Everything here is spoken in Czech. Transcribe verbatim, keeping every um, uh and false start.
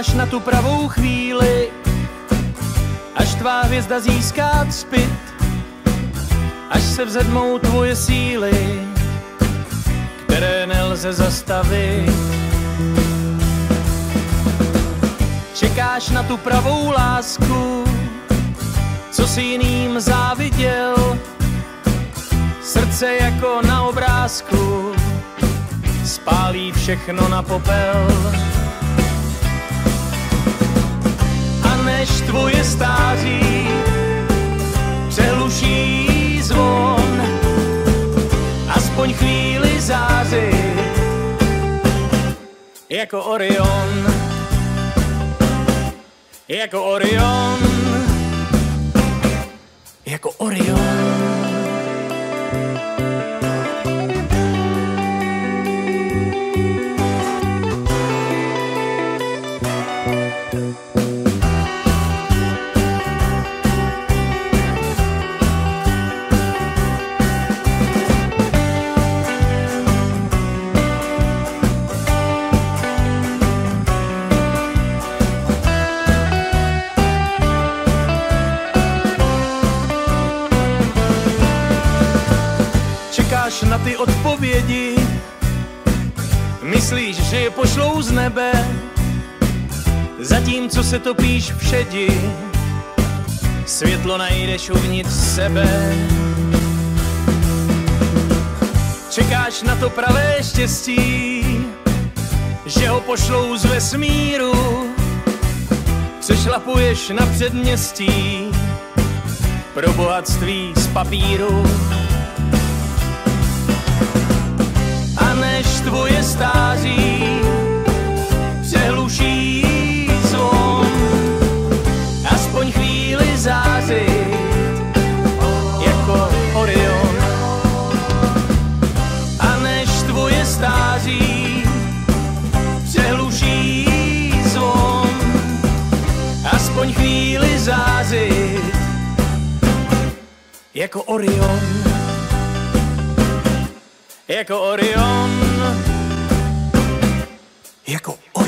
Čekáš na tu pravou chvíli, až tvá hvězda získá zpět, až se vzedmou tvoje síly, které nelze zastavit. Čekáš na tu pravou lásku, co si jiným záviděl, srdce jako na obrázku spálí všechno na popel. A než tvoje stáří přehluší zvon, aspoň chvíli zářit jako Orion, jako Orion, jako Orion. Čekáš na ty odpovědi, myslíš, že je pošlou z nebe, zatímco se topíš v šedi, světlo najdeš uvnitř sebe. Čekáš na to pravé štěstí, že ho pošlou z vesmíru, přešlapuješ na předměstí pro bohatství z papíru. A než tvoje stáří přehluší zvon, aspoň chvíli zářit jako Orion. A než tvoje stáří přehluší zvon, aspoň chvíli zářit jako Orion, jako Orion, jako Orion.